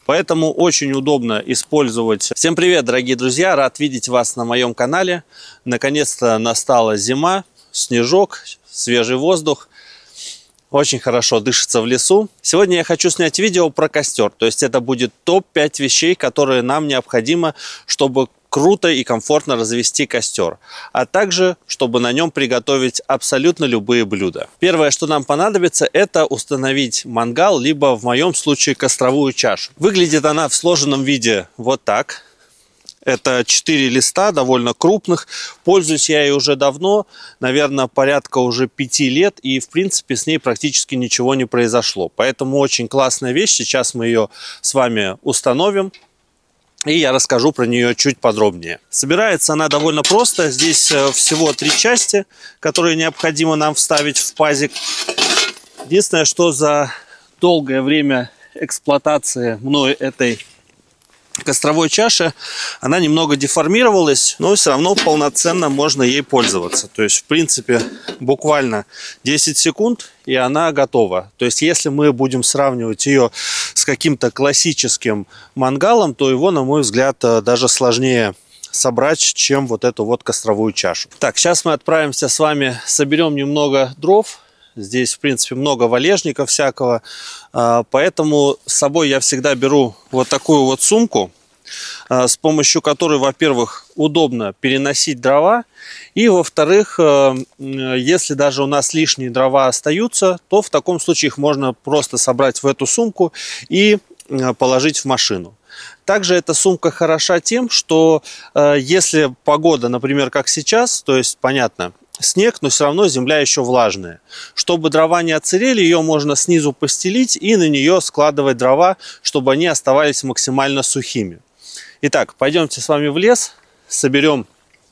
Поэтому очень удобно использовать. Всем привет, дорогие друзья! Рад видеть вас на моем канале. Наконец-то настала зима, снежок, свежий воздух. Очень хорошо дышится в лесу. Сегодня я хочу снять видео про костер. То есть это будет топ-5 вещей, которые нам необходимо, чтобы круто и комфортно развести костер, а также, чтобы на нем приготовить абсолютно любые блюда. Первое, что нам понадобится, это установить мангал, либо в моем случае костровую чашу. Выглядит она в сложенном виде вот так. Это 4 листа, довольно крупных. Пользуюсь я ей уже давно, наверное, порядка уже 5 лет, и в принципе с ней практически ничего не произошло. Поэтому очень классная вещь, сейчас мы ее с вами установим. И я расскажу про нее чуть подробнее. Собирается она довольно просто. Здесь всего 3 части, которые необходимо нам вставить в пазик. Единственное, что за долгое время эксплуатации мной этой костровой чаши, она немного деформировалась, но все равно полноценно можно ей пользоваться. То есть, в принципе, буквально 10 секунд, и она готова. То есть, если мы будем сравнивать ее с каким-то классическим мангалом, то его, на мой взгляд, даже сложнее собрать, чем вот эту вот костровую чашу. Так, сейчас мы отправимся с вами, соберем немного дров. Здесь, в принципе, много валежника всякого, поэтому с собой я всегда беру вот такую вот сумку, с помощью которой, во-первых, удобно переносить дрова, и, во-вторых, если даже у нас лишние дрова остаются, то в таком случае их можно просто собрать в эту сумку и положить в машину. Также эта сумка хороша тем, что если погода, например, как сейчас, то есть, понятно, снег, но все равно земля еще влажная. Чтобы дрова не отсырели, ее можно снизу постелить и на нее складывать дрова, чтобы они оставались максимально сухими. Итак, пойдемте с вами в лес, соберем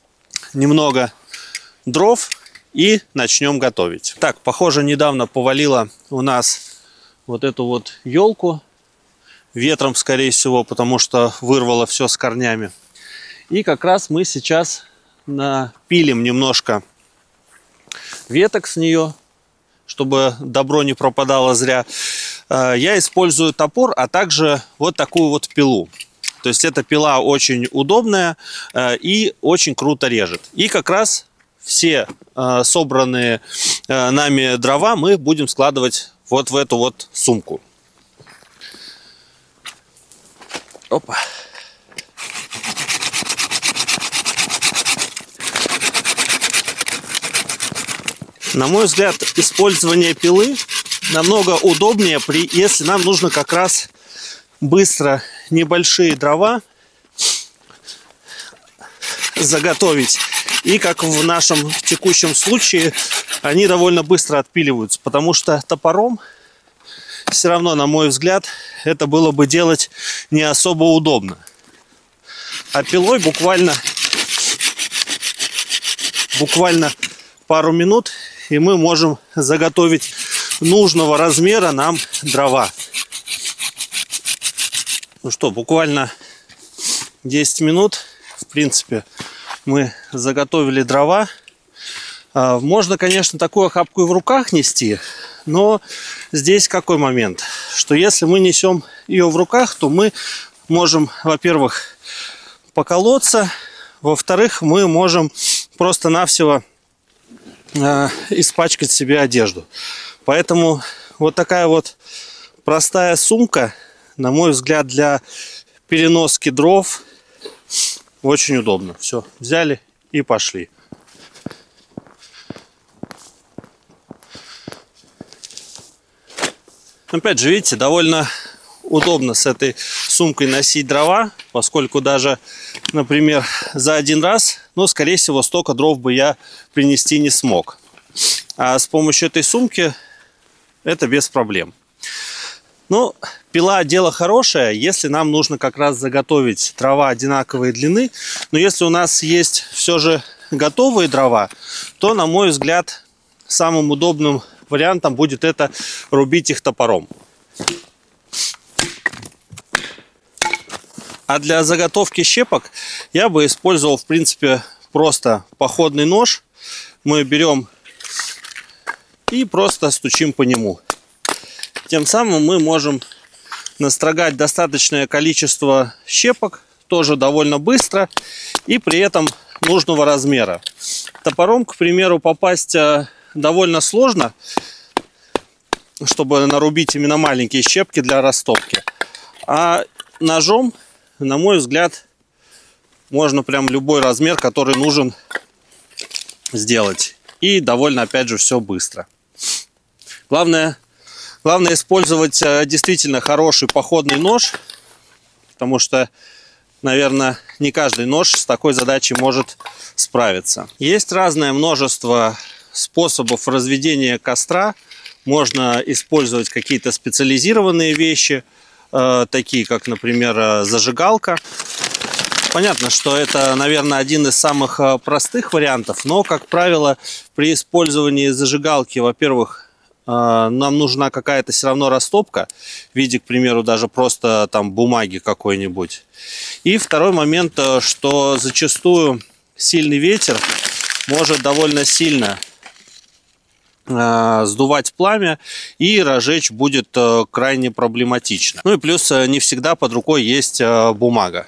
немного дров и начнем готовить. Так, похоже, недавно повалило у нас вот эту вот елку. Ветром, скорее всего, потому что вырвало все с корнями. И как раз мы сейчас напилим немножко веток с нее, чтобы добро не пропадало зря. Я использую топор, а также вот такую вот пилу. То есть эта пила очень удобная и очень круто режет. И как раз все собранные нами дрова мы будем складывать вот в эту вот сумку. Опа. На мой взгляд, использование пилы намного удобнее, если нам нужно как раз быстро небольшие дрова заготовить. И как в нашем текущем случае, они довольно быстро отпиливаются, потому что топором все равно, на мой взгляд, это было бы делать не особо удобно. А пилой буквально пару минут, и мы можем заготовить нужного размера нам дрова. Ну что, буквально 10 минут, в принципе, мы заготовили дрова. Можно, конечно, такую охапку и в руках нести, но здесь какой момент? Что если мы несем ее в руках, то мы можем, во-первых, поколоться, во-вторых, мы можем просто-навсего испачкать себе одежду. Поэтому вот такая вот простая сумка, на мой взгляд, для переноски дров очень удобно. Все, взяли и пошли. Опять же, видите, довольно удобно с этой сумкой носить дрова, поскольку даже, например, за один раз, скорее всего, столько дров бы я принести не смог. А с помощью этой сумки это без проблем. Ну, пила дело хорошее, если нам нужно как раз заготовить дрова одинаковой длины. Но если у нас есть все же готовые дрова, то, на мой взгляд, самым удобным вариантом будет это рубить их топором. А для заготовки щепок я бы использовал, в принципе, просто походный нож. Мы берем и просто стучим по нему. Тем самым мы можем настрогать достаточное количество щепок, тоже довольно быстро и при этом нужного размера. Топором, к примеру, попасть довольно сложно, чтобы нарубить именно маленькие щепки для растопки. А ножом, на мой взгляд, можно прям любой размер, который нужен, сделать. И довольно, опять же, все быстро. Главное использовать действительно хороший походный нож, потому что, наверное, не каждый нож с такой задачей может справиться. Есть разное множество способов разведения костра. Можно использовать какие-то специализированные вещи, такие как, например, зажигалка. Понятно, что это, наверное, один из самых простых вариантов, но, как правило, при использовании зажигалки, во-первых, нам нужна какая-то все равно растопка в виде, к примеру, даже просто там бумаги какой-нибудь. И второй момент, что зачастую сильный ветер может довольно сильно сдувать пламя, и разжечь будет крайне проблематично. Ну и плюс не всегда под рукой есть бумага.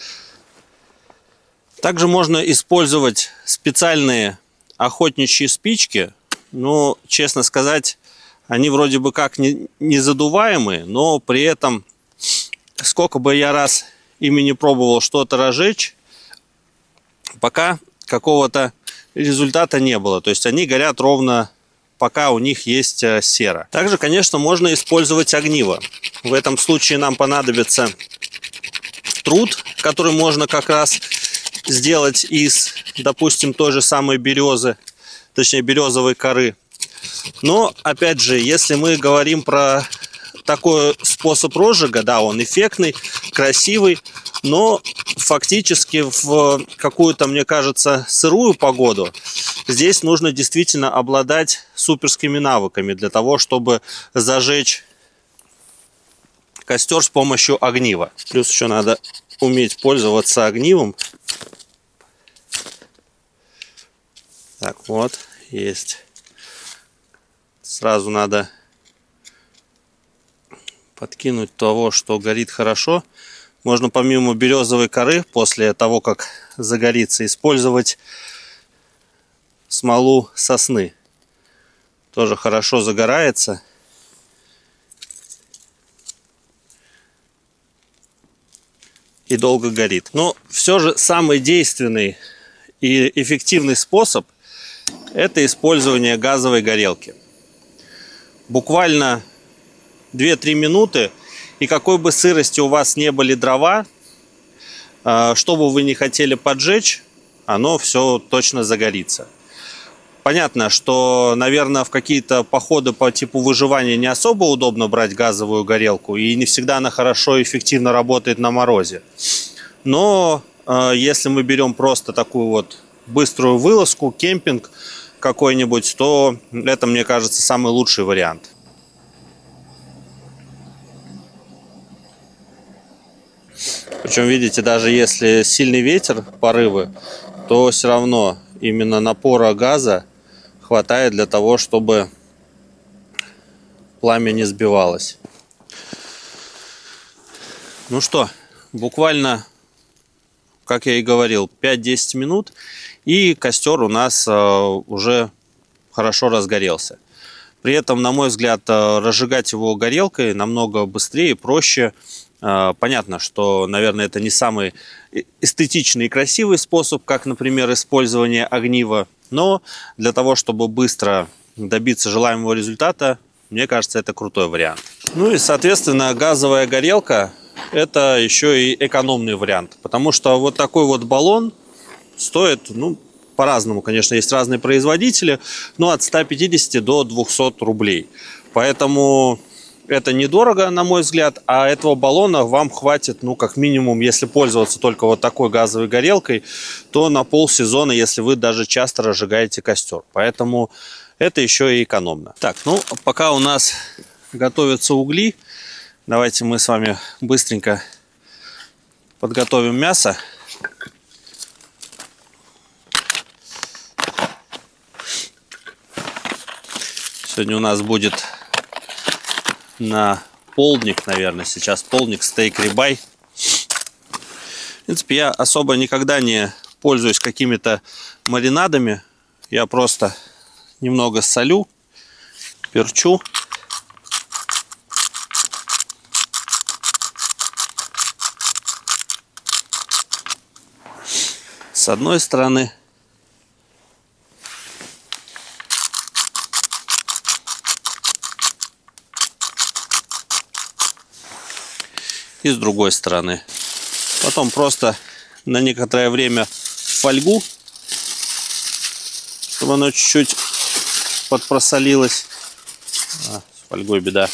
Также можно использовать специальные охотничьи спички. Но, честно сказать, они вроде бы как не задуваемые, но при этом, сколько бы я раз ими не пробовал что-то разжечь, пока какого-то результата не было. То есть они горят ровно, пока у них есть сера. Также, конечно, можно использовать огниво. В этом случае нам понадобится труд, который можно как раз сделать из, допустим, той же самой березы, точнее березовой коры. Но, опять же, если мы говорим про такой способ розжига, да, он эффектный, красивый, но фактически в какую-то, мне кажется, сырую погоду здесь нужно действительно обладать суперскими навыками для того, чтобы зажечь костер с помощью огнива. Плюс еще надо уметь пользоваться огнивом. Так, вот, есть. Сразу надо подкинуть того, что горит хорошо. Можно помимо березовой коры, после того, как загорится, использовать смолу сосны. Тоже хорошо загорается. И долго горит. Но все же самый действенный и эффективный способ — это использование газовой горелки. Буквально 2-3 минуты, и какой бы сырости у вас не были дрова, что бы вы не хотели поджечь, оно все точно загорится. Понятно, что, наверное, в какие-то походы по типу выживания не особо удобно брать газовую горелку, и не всегда она хорошо и эффективно работает на морозе. Но если мы берем просто такую вот быструю вылазку, кемпинг какой-нибудь, то это, мне кажется, самый лучший вариант. Причем, видите, даже если сильный ветер, порывы, то все равно именно напора газа хватает для того, чтобы пламя не сбивалось. Ну что, буквально, как я и говорил, 5-10 минут, и костер у нас уже хорошо разгорелся. При этом, на мой взгляд, разжигать его горелкой намного быстрее и проще. Понятно, что, наверное, это не самый эстетичный и красивый способ, как, например, использование огнива, но для того, чтобы быстро добиться желаемого результата, мне кажется, это крутой вариант. Ну и, соответственно, газовая горелка — это еще и экономный вариант, потому что вот такой вот баллон стоит, ну, по-разному, конечно, есть разные производители, но от 150 до 200 рублей. Поэтому это недорого, на мой взгляд, а этого баллона вам хватит, ну, как минимум, если пользоваться только вот такой газовой горелкой, то на полсезона, если вы даже часто разжигаете костер. Поэтому это еще и экономно. Так, ну, пока у нас готовятся угли, давайте мы с вами быстренько подготовим мясо. Сегодня у нас будет на полдник, наверное, сейчас полдник, стейк рибай. В принципе, я особо никогда не пользуюсь какими-то маринадами. Я просто немного солю, перчу. С одной стороны. И с другой стороны. Потом просто на некоторое время в фольгу, чтобы оно чуть-чуть подпросолилось. С фольгой беда.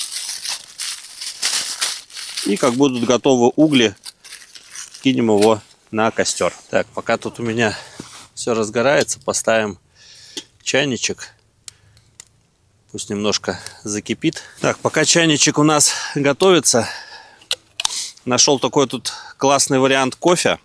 И как будут готовы угли, кинем его на костер. Так, пока тут у меня все разгорается, поставим чайничек. Пусть немножко закипит. Так, пока чайничек у нас готовится, нашел такой тут классный вариант кофе.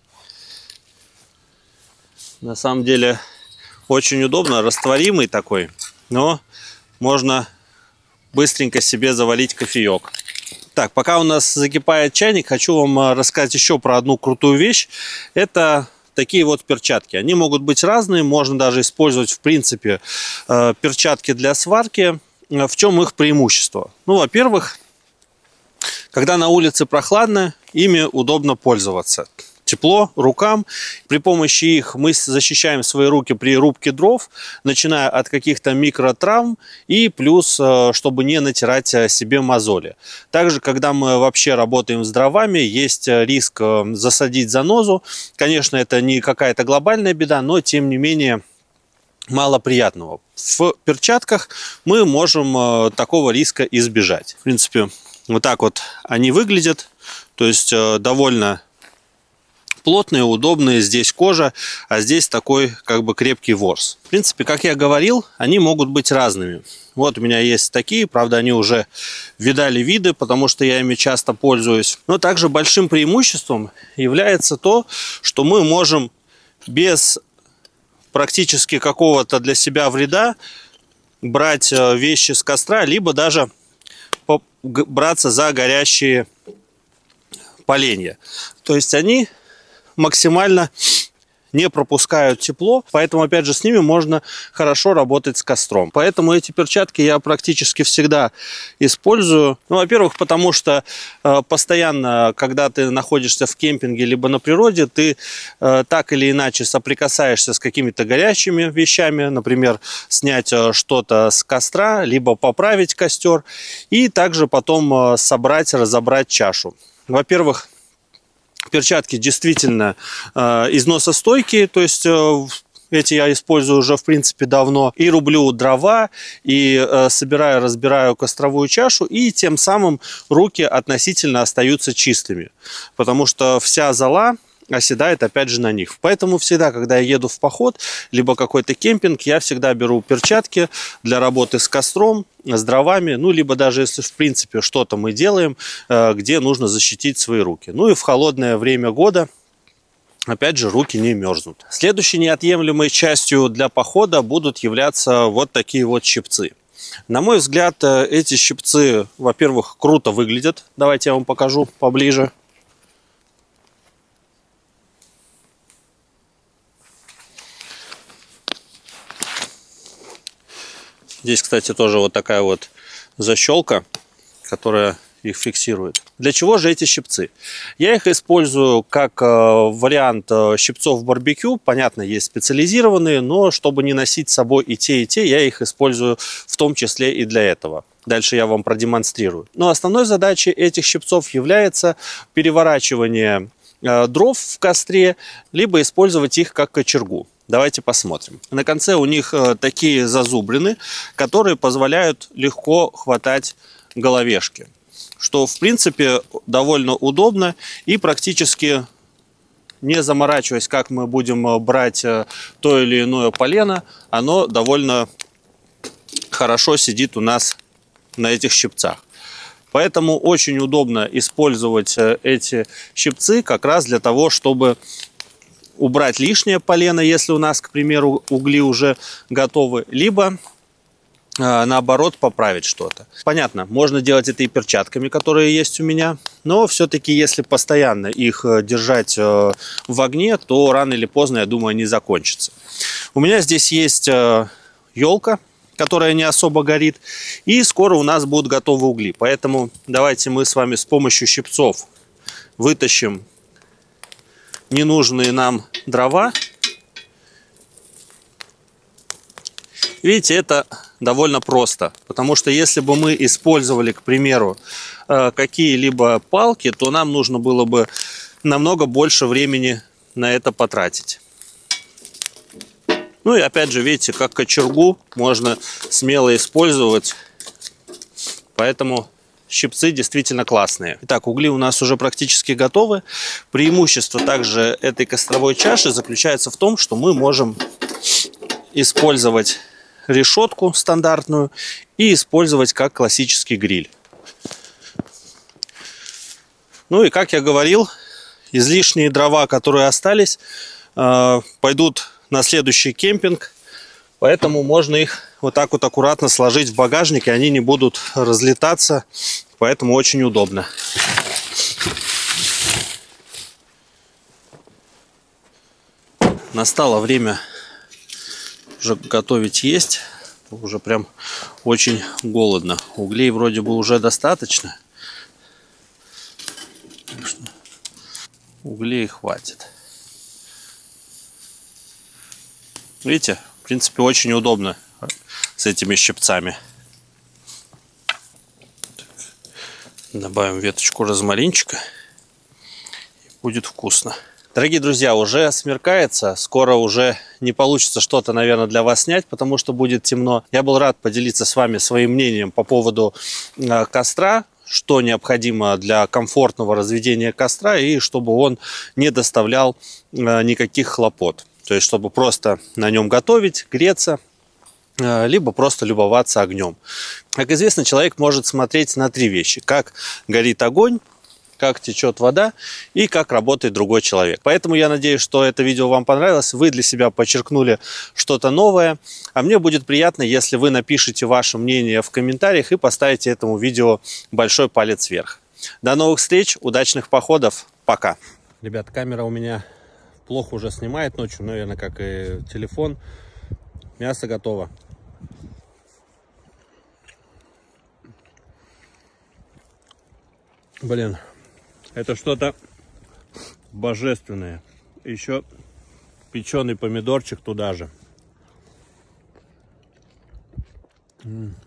На самом деле очень удобно, растворимый такой, но можно быстренько себе заварить кофеек. Так, пока у нас закипает чайник, хочу вам рассказать еще про одну крутую вещь. Это такие вот перчатки. Они могут быть разные, можно даже использовать в принципе перчатки для сварки. В чем их преимущество? Ну, во-первых, когда на улице прохладно, ими удобно пользоваться. Тепло рукам. При помощи их мы защищаем свои руки при рубке дров, начиная от каких-то микротравм и плюс, чтобы не натирать себе мозоли. Также, когда мы вообще работаем с дровами, есть риск засадить занозу. Конечно, это не какая-то глобальная беда, но тем не менее мало приятного. В перчатках мы можем такого риска избежать. В принципе, вот так вот они выглядят. То есть довольно плотные, удобные. Здесь кожа, а здесь такой как бы крепкий ворс. В принципе, как я говорил, они могут быть разными. Вот у меня есть такие, правда, они уже видали виды, потому что я ими часто пользуюсь. Но также большим преимуществом является то, что мы можем без практически какого-то для себя вреда брать вещи с костра, либо даже браться за горящие поленья. То есть они максимально не пропускают тепло, поэтому опять же с ними можно хорошо работать с костром. Поэтому эти перчатки я практически всегда использую. Ну, во-первых, потому что постоянно, когда ты находишься в кемпинге либо на природе, ты так или иначе соприкасаешься с какими-то горячими вещами, например, снять что-то с костра, либо поправить костер, и также потом собрать, разобрать чашу. Во-первых, перчатки действительно износостойкие, то есть эти я использую уже в принципе давно. И рублю дрова, и собираю, разбираю костровую чашу, и тем самым руки относительно остаются чистыми, потому что вся зола оседает опять же на них. Поэтому всегда, когда я еду в поход, либо какой-то кемпинг, я всегда беру перчатки для работы с костром, с дровами, ну, либо даже если в принципе что-то мы делаем, где нужно защитить свои руки. Ну и в холодное время года, опять же, руки не мерзнут. Следующей неотъемлемой частью для похода будут являться вот такие вот щипцы. На мой взгляд, эти щипцы, во-первых, круто выглядят. Давайте я вам покажу поближе. Здесь, кстати, тоже вот такая вот защелка, которая их фиксирует. Для чего же эти щипцы? Я их использую как вариант щипцов барбекю. Понятно, есть специализированные, но чтобы не носить с собой и те, я их использую в том числе и для этого. Дальше я вам продемонстрирую. Но основной задачей этих щипцов является переворачивание дров в костре, либо использовать их как кочергу. Давайте посмотрим. На конце у них такие зазубрины, которые позволяют легко хватать головешки, что в принципе довольно удобно и практически не заморачиваясь, как мы будем брать то или иное полено, оно довольно хорошо сидит у нас на этих щипцах. Поэтому очень удобно использовать эти щипцы как раз для того, чтобы убрать лишнее полено, если у нас, к примеру, угли уже готовы, либо наоборот поправить что-то. Понятно, можно делать это и перчатками, которые есть у меня, но все-таки если постоянно их держать в огне, то рано или поздно, я думаю, они закончатся. У меня здесь есть елка, которая не особо горит, и скоро у нас будут готовы угли, поэтому давайте мы с вами с помощью щипцов вытащим ненужные нам дрова. Видите, это довольно просто, потому что если бы мы использовали, к примеру, какие-либо палки, то нам нужно было бы намного больше времени на это потратить. Ну и опять же, видите, как кочергу можно смело использовать, поэтому щипцы действительно классные. Итак, угли у нас уже практически готовы. Преимущество также этой костровой чаши заключается в том, что мы можем использовать решетку стандартную и использовать как классический гриль. Ну и как я говорил, излишние дрова, которые остались, пойдут на следующий кемпинг, поэтому можно их вот так вот аккуратно сложить в багажник, и они не будут разлетаться, поэтому очень удобно. Настало время уже готовить есть. Уже прям очень голодно. Углей вроде бы уже достаточно. Углей хватит. Видите, в принципе, очень удобно с этими щипцами. Добавим веточку розмаринчика. И будет вкусно. Дорогие друзья, уже смеркается, скоро уже не получится что-то, наверное, для вас снять, потому что будет темно. Я был рад поделиться с вами своим мнением по поводу костра, что необходимо для комфортного разведения костра и чтобы он не доставлял никаких хлопот. То есть, чтобы просто на нем готовить, греться, либо просто любоваться огнем. Как известно, человек может смотреть на три вещи: как горит огонь, как течет вода и как работает другой человек. Поэтому я надеюсь, что это видео вам понравилось, вы для себя подчеркнули что-то новое. А мне будет приятно, если вы напишите ваше мнение в комментариях и поставите этому видео большой палец вверх. До новых встреч, удачных походов, пока! Ребят, камера у меня плохо уже снимает ночью, наверное, как и телефон. Мясо готово. Блин. Это что-то божественное. Еще печеный помидорчик туда же.